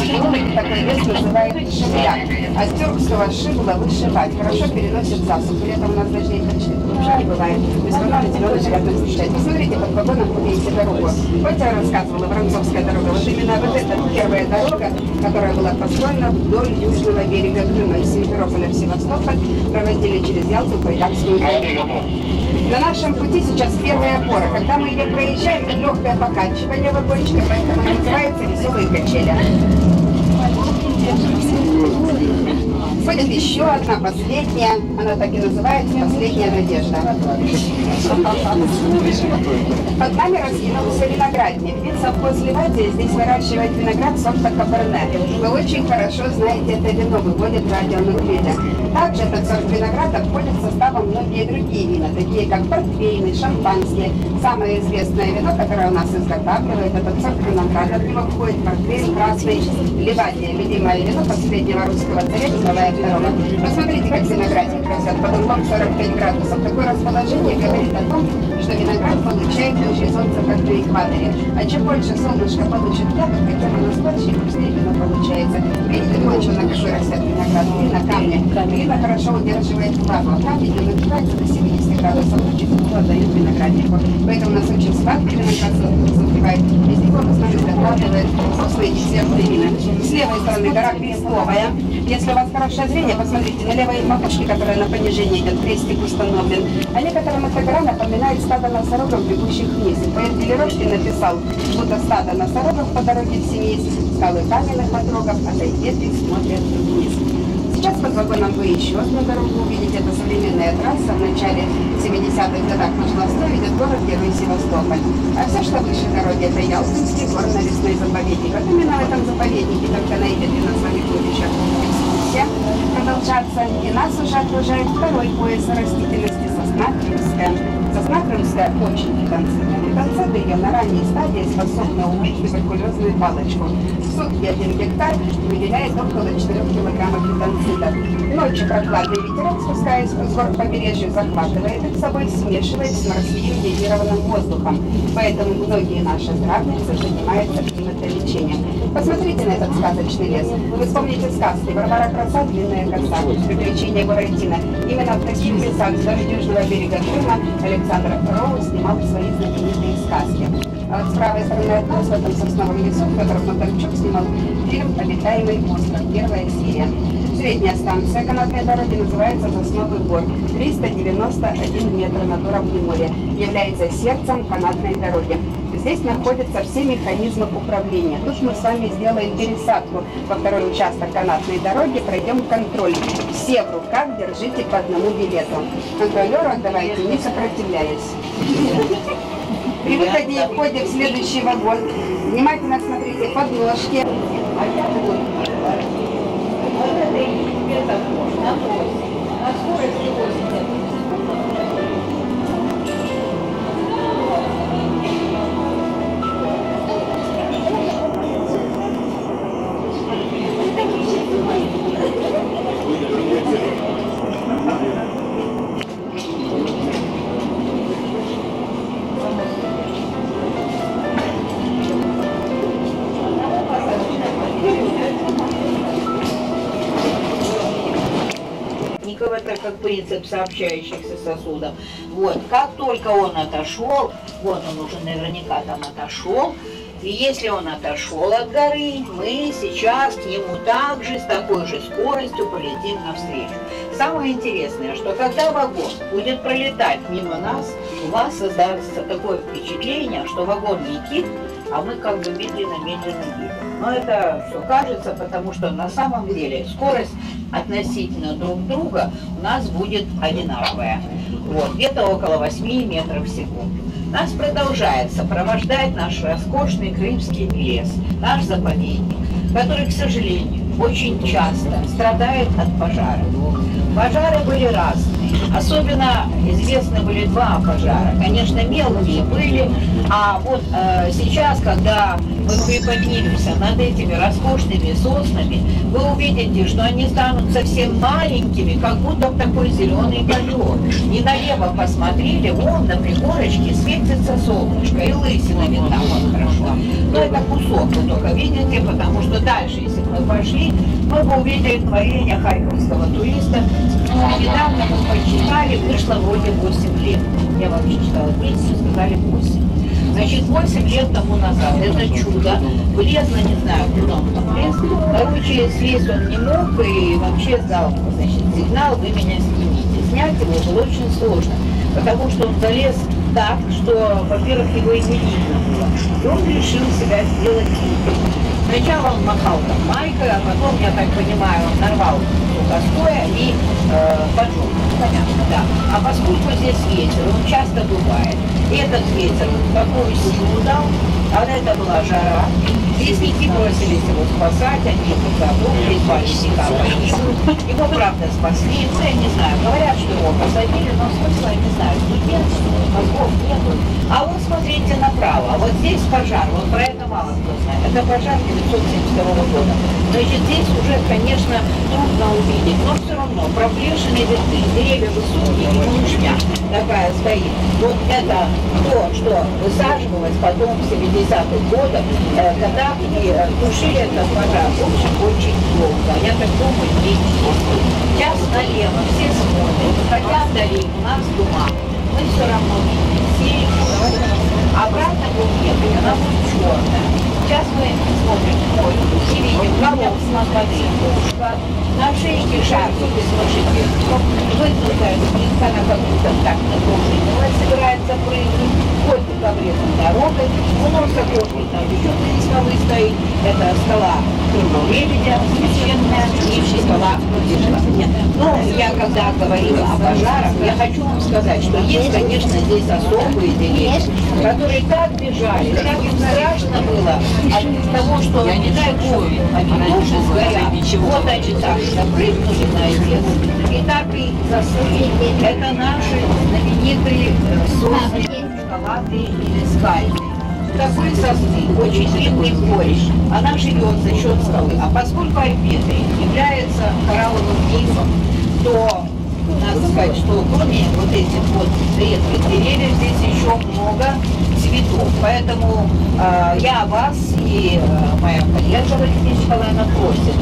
Геологи такой лес называют шибляк, а с тюркского шибла вышивать. Хорошо переносит засуху. Летом у нас дождей почти не бывает. То есть вода на зеленый приятно встречать. Посмотрите, под вагоном увидите дорогу. Вот я рассказывала, Воронцовская дорога. Вот именно вот эта первая дорога, которая была построена вдоль южного берега Крыма. Из Симферополя в Севастополь проводили через Ялту по Итальянскому морю. На нашем пути сейчас первая опора. Когда мы ее проезжаем, легкое покачивание вагончика, поэтому она называется «Веселые качели». Будет еще одна, последняя, она так и называется, «Последняя надежда». Под нами раскинулся виноградник. Ведь совхоз Ливадия здесь выращивает виноград сорта Каберне. Вы очень хорошо знаете это вино, выводит радионуклиды. Также этот сорт винограда входит в состав многие другие вина, такие как портвейны, шампанские. Самое известное вино, которое у нас изготавливает этот сорт винограда, в него входит портвейн красный Ливадия, любимое вино последнего русского царя Николая II. Посмотрите, как виноградник растет под углом 45 градусов. Такое расположение говорит о том, что виноград получает лучи солнца как на экваторе. А чем больше солнышко получит ягод, тем оно слаще и вкуснее вино получается. Видите, точно на какой растет виноград, или на камне. Глина хорошо удерживает влагу, а камень не нагревается до 70 градусов, очень тепло дает винограднику. Поэтому у нас очень сладкий виноград созревает. Из него в основном закладывает вкусные десертные вина. С левой стороны гора Крестовая. Если у вас хорошее зрение, посмотрите, на левой макушке, которая на понижении идет, крестик установлен. А некоторым эта гора напоминает стадо носорогов, бегущих вниз. И поэт Велеровский написал, будто стадо носорогов по дороге в семейств, скалы каменных отрогов, отойдет и смотрят вниз. Сейчас под вагоном вы еще одну дорогу увидите. Это современная трасса. В начале 70-х годах нашла строй, идет город-герой Севастополь. А все, что выше дороги, это Ялтинский горно-лесной заповедник. Вот именно в этом заповеднике только на Ибере на с вами будет еще экскурсия продолжаться. И нас уже окружает второй пояс растительности — сосна крымская. Сосна крымская очень фитонцидная. Фитонциды ее на ранней стадии способны убить туберкулезную палочку. В сутки 1 гектар выделяет около 4 килограммов фитонцидов. Ночью прохладный ветерок, спускаясь с гор к побережью, захватывает их с собой, смешивает с морским йодированным воздухом. Поэтому многие наши здравницы занимаются климатолечением. Посмотрите на этот сказочный лес. Вы вспомните сказки «Варвара краса, длинная коса», «Приключения Буратино». Именно в таких лесах вдоль южного берега Крыма Александр Роу снимал свои знаменитые сказки. А вот с правой стороны от нас, в этом сосновом лесу, в котором Бондарчук снимал фильм «Обитаемый остров», первая серия. Средняя станция канатной дороги называется Сосновый Бор. 391 метр над уровнем моря. Является сердцем канатной дороги. Здесь находятся все механизмы управления. Тут мы с вами сделаем пересадку во второй участок канатной дороги, пройдем контроль. Все в руках держите по одному билету. Контролеру отдавайте, не сопротивляясь. При выходе и входе в следующий вагон внимательно смотрите подножки. Это как принцип сообщающихся сосудов. Вот, как только он отошел, вот он уже наверняка там отошел, и если он отошел от горы, мы сейчас к нему также с такой же скоростью полетим навстречу. Самое интересное, что когда вагон будет пролетать мимо нас, у вас создастся такое впечатление, что вагон летит, а мы как бы медленно-медленно едем. Но это все кажется, потому что на самом деле скорость относительно друг друга у нас будет одинаковая. Вот, где-то около 8 метров в секунду. Нас продолжает сопровождать наш роскошный крымский лес, наш заповедник, который, к сожалению, очень часто страдает от пожаров. Пожары были разные. Особенно известны были 2 пожара. Конечно, мелкие были, а вот сейчас, когда мы приподнимемся над этими роскошными соснами, вы увидите, что они станут совсем маленькими, как будто в такой зеленый ковер. И налево посмотрели, вон на пригорочке светится солнышко, и лысина видна вот хорошо. Но это кусок кусок вы только видите, потому что дальше, если бы мы пошли, мы бы увидели творение харьковского туриста. Но недавно мы почитали, вышло вроде 8 лет. Я вообще читала 10, сказали 8. Значит, 8 лет тому назад это чудо влезло, не знаю, куда он там влез. Короче, слезть он не мог и вообще дал, значит, сигнал, вы меня снимите. Снять его было очень сложно, потому что он залез так, что, во-первых, его и не видно было. И он решил себя сделать видимым. Сначала он махал там майкой, а потом, я так понимаю, он нарвал сухостоя и поджег. Понятно, да. А поскольку здесь ветер, он часто бывает, и этот ветер такую силу дал, а это была жара. Лесники бросились его спасать, они его забыли, два лесника погибли. Его, правда, спасли, ну, я не знаю, говорят, что его посадили, но смысла, я не знаю, студент, мозгов нету. А вот смотрите направо, вот здесь пожар, вот про это мало кто знает. Это пожар 1972 года. Значит, здесь уже, конечно, трудно увидеть, но все равно проплешины видны, деревья высокие, и лужня такая стоит. Вот это то, что высаживалось потом в 70-х годах, когда и тушили этот пожар очень-очень долго. Я так думаю, сейчас налево все смотрят, хотя вдали у нас дома. Мы все равно видим сеем, обратно будем ехать, она будет черная. Сейчас мы смотрим и видим колосс на воде, на шейке шарфик из лошади, выгнутая спинка, она как будто так напружинилась, собирается прыгнуть, ходит по обрезанной дорогой, у носа ходит, там еще три скалы стоит, это скала Крылья Лебедя, священная, и скала Владимира. Но я когда говорила о пожарах, я хочу вам сказать, что есть, конечно, здесь особые деревья, которые так бежали, так им страшно было от того, что, не дай Бог, они тоже сгорят. Вот они так запрыгнули на лес, и так и засунули. Это наши знаменитые сосны, шоколадные или скальные. Такой сосны, очень длинный корень, она живет за счет скалы. А поскольку Альпетрий является коралловым рифом, то надо сказать, что кроме вот этих вот редких деревьев здесь еще много цветов. Поэтому я вас и моя коллега Валентина Николаевна просит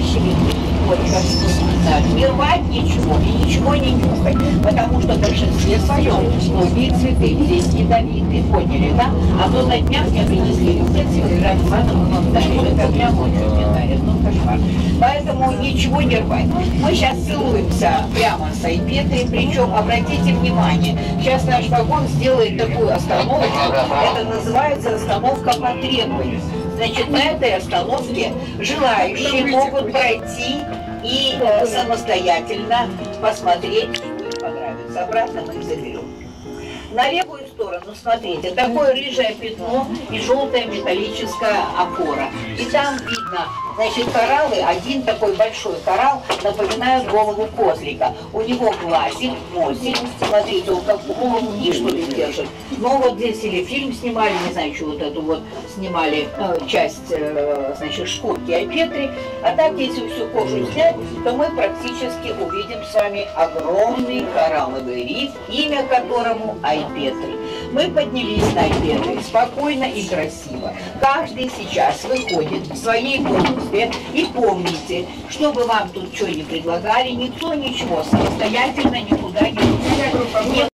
не рвать ничего и ничего не нюхать, потому что в большинстве своем многие цветы здесь ядовитые, поняли, да? А то на днях мне принесли цветы, нам дарили, это прям очень мне дарят, ну кошмар. Поэтому ничего не рвать. Мы сейчас целуемся прямо с Альпетрой, причем обратите внимание, сейчас наш вагон сделает такую остановку, это называется остановка по требованию. Значит, на этой остановке желающие могут пройти и самостоятельно посмотреть, что им понравится. Обратно мы их заберем. На левую сторону, смотрите, такое рыжее пятно и желтая металлическая опора. И там видно, значит, кораллы, один такой большой коралл напоминает голову козлика. У него глазик, носик, смотрите, он как голову не что ли держит. Но вот здесь или фильм снимали, не знаю, что вот эту вот снимали часть, значит, шкурки Альпетры. А так, если всю кожу снять, то мы практически увидим с вами огромный коралловый риф, имя которому Альпетры. Мы поднялись на Альпетры спокойно и красиво. Каждый сейчас выходит в своей комнате. И помните, чтобы вам тут что ни предлагали, никто ничего самостоятельно никуда не